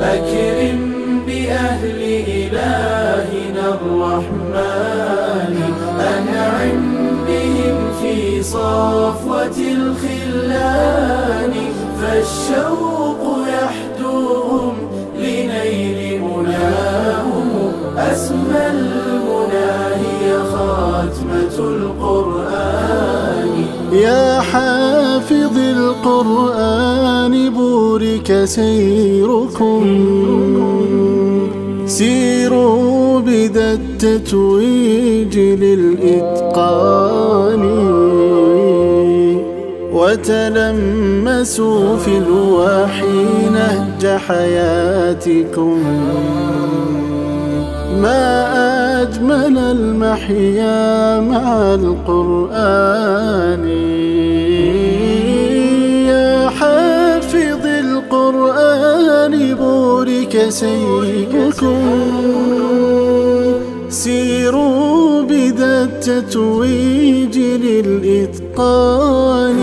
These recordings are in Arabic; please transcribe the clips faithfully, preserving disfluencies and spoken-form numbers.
أكرم بأهل إلهنا الرحمن، أنعم بهم في صفوة الخلان، فالشوق يحدوهم لنيل مناهم، أسمى المنى هي خاتمة القرآن. يا حافظ القرآن بورك سيركم، سيروا بذا التتويج للإتقان، وتلمسوا في الوحي نهج حياتكم، ما أجمل المحيا مع القرآن. يا حافظ القرآن بورك سيركم، سيروا بذا التتويج للإتقان،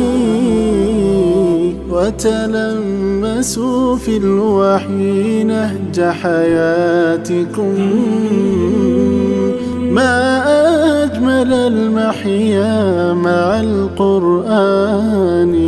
وتلمسوا في الوحي نهج حياتكم، ما أجمل المحيا مع القرآن.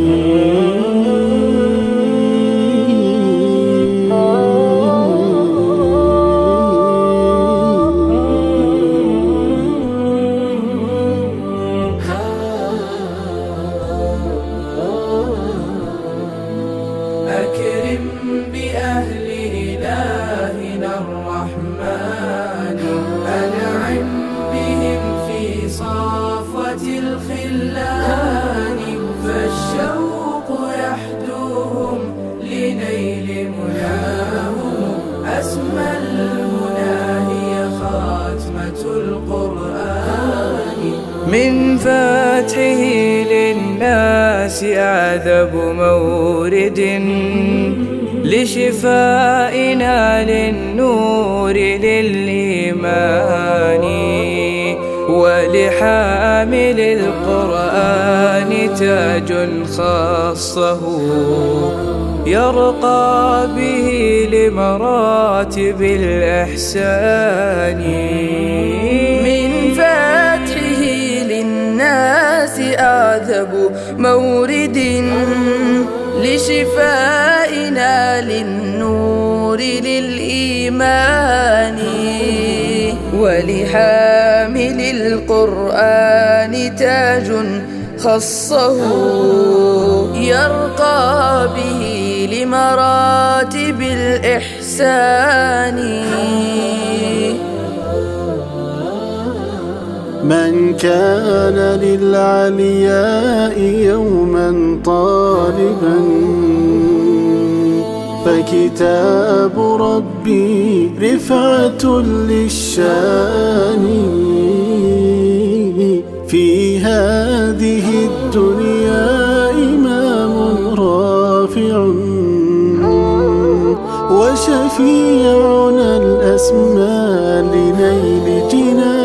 أكرم بأهل إلهنا الرحمن، أنعم بهم في صفوة الخلان، فالشوق يحدوهم لنيل مناهم، أسمى المنى هي خاتمة القرآن. من فتحه للناس أعذب مورد، لشفائنا للنور للإيمان، ولحامل القرآن تاج خاصه، يرقى به لمراتب الإحسان. من فتحه للناس أعذب مورد، لشفائنا للنور للإيمان، ولحامل القرآن تاج خصه، يرقى به لمراتب الإحسان. من كان للعلياء يوما طالبا، فكتاب ربي رفعة للشان، في هذه الدنيا إمام رافع، وشفيعنا الأسمى لنيل جنان.